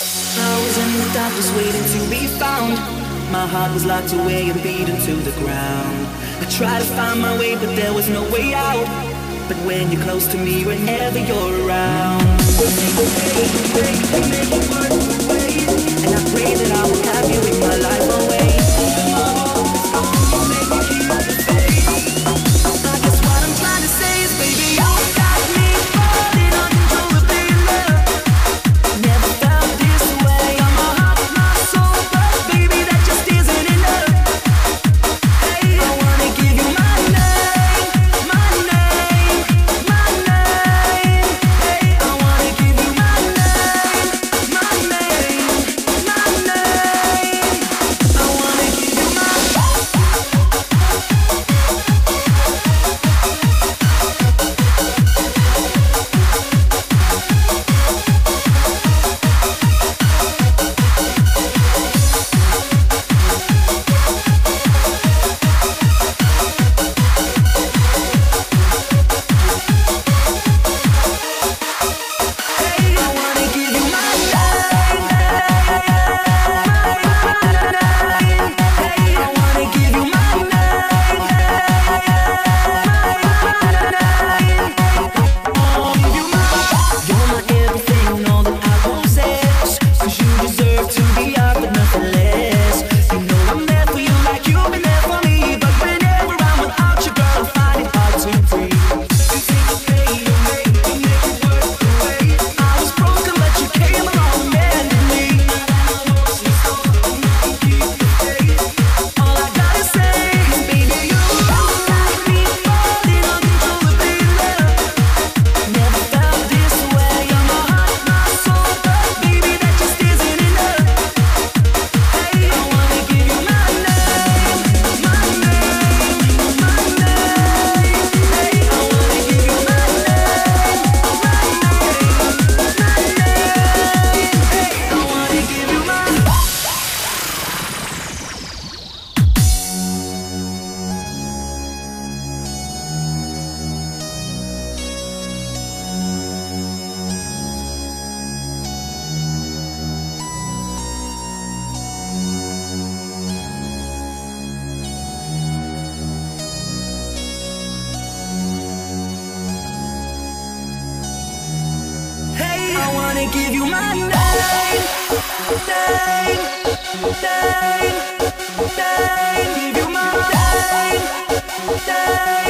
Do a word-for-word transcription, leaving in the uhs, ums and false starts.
I was in the dark just waiting to be found. My heart was locked away and beaten to the ground. I tried to find my way but there was no way out. But when you're close to me, whenever you're around, and I pray that I will have you in my life always. I guess what I'm trying to say is, baby, you got me falling uncontrollably in love. Never felt this way on my heart, my soul, but baby, that just isn't enough. Hey, I wanna give you my name, my name, my name. Hey, I wanna give you my name, my name, my name. I wanna give you my give you my name, name, name, name. Give you my name, name.